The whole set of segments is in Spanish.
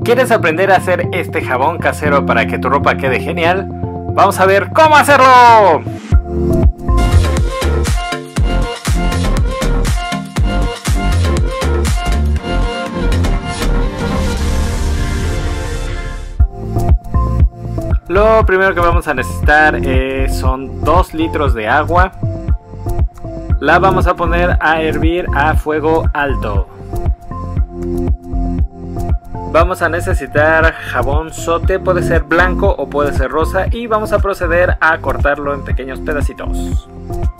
¿Quieres aprender a hacer este jabón casero para que tu ropa quede genial? Vamos a ver cómo hacerlo. Lo primero que vamos a necesitar son 2 litros de agua. La vamos a poner a hervir a fuego alto. Vamos a necesitar jabón Sote, puede ser blanco o puede ser rosa, y vamos a proceder a cortarlo en pequeños pedacitos.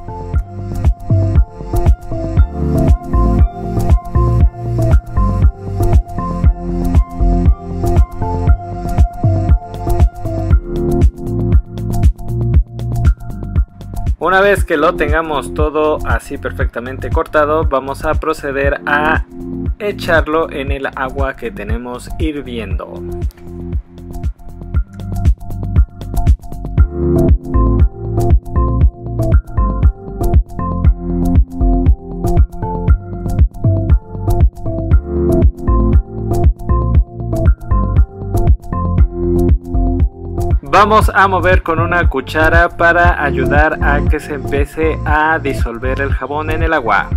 Una vez que lo tengamos todo así perfectamente cortado, vamos a proceder a echarlo en el agua que tenemos hirviendo. Vamos a mover con una cuchara para ayudar a que se empiece a disolver el jabón en el agua.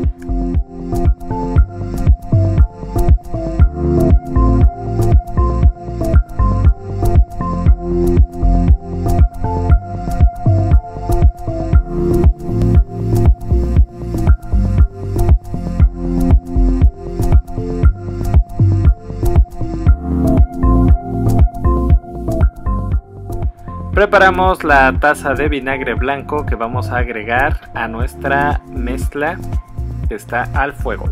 Preparamos la taza de vinagre blanco que vamos a agregar a nuestra mezcla que está al fuego.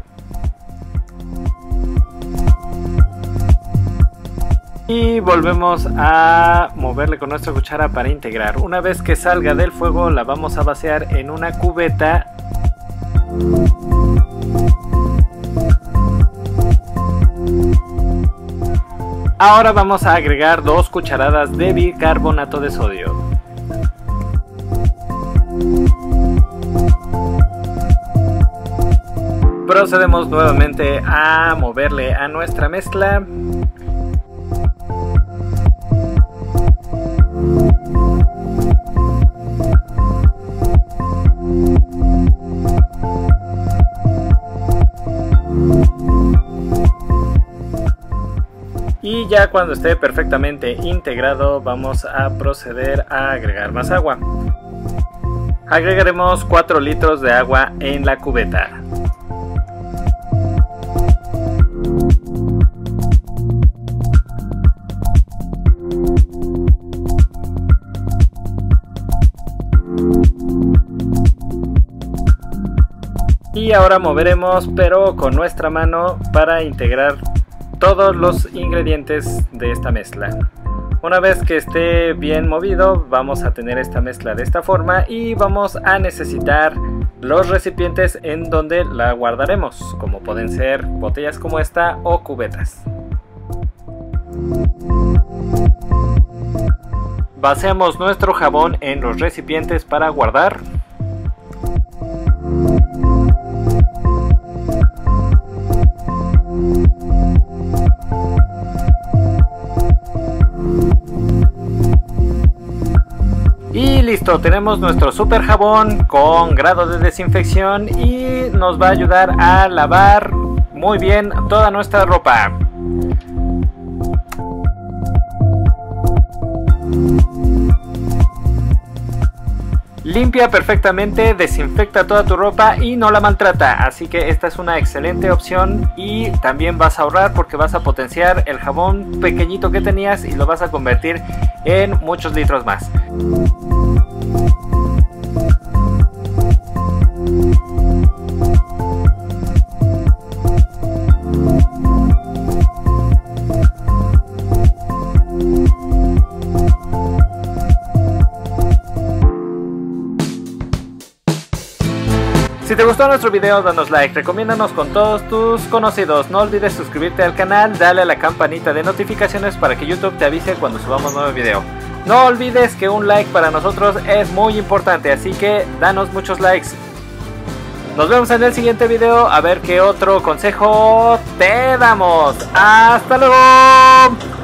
Y volvemos a moverle con nuestra cuchara para integrar. Una vez que salga del fuego la vamos a vaciar en una cubeta. Ahora vamos a agregar 2 cucharadas de bicarbonato de sodio. Procedemos nuevamente a moverle a nuestra mezcla. Y ya cuando esté perfectamente integrado vamos a proceder a agregar más agua. Agregaremos 4 litros de agua en la cubeta. Y ahora moveremos, pero con nuestra mano, para integrar todos los ingredientes de esta mezcla. Una vez que esté bien movido, vamos a tener esta mezcla de esta forma y vamos a necesitar los recipientes en donde la guardaremos, como pueden ser botellas como esta o cubetas. Vaciamos nuestro jabón en los recipientes para guardar. Y listo, tenemos nuestro super jabón con grado de desinfección y nos va a ayudar a lavar muy bien toda nuestra ropa. Limpia perfectamente, desinfecta toda tu ropa y no la maltrata, así que esta es una excelente opción y también vas a ahorrar porque vas a potenciar el jabón pequeñito que tenías y lo vas a convertir en muchos litros más. Si te gustó nuestro video, danos like, recomiéndanos con todos tus conocidos, no olvides suscribirte al canal, dale a la campanita de notificaciones para que YouTube te avise cuando subamos nuevo video. No olvides que un like para nosotros es muy importante, así que danos muchos likes. Nos vemos en el siguiente video a ver qué otro consejo te damos. ¡Hasta luego!